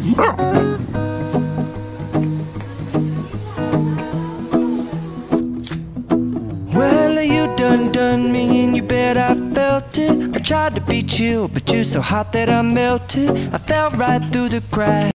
Well, you done me and you bet I felt it. I tried to be chill, but you're so hot that I melted. I fell right through the cracks.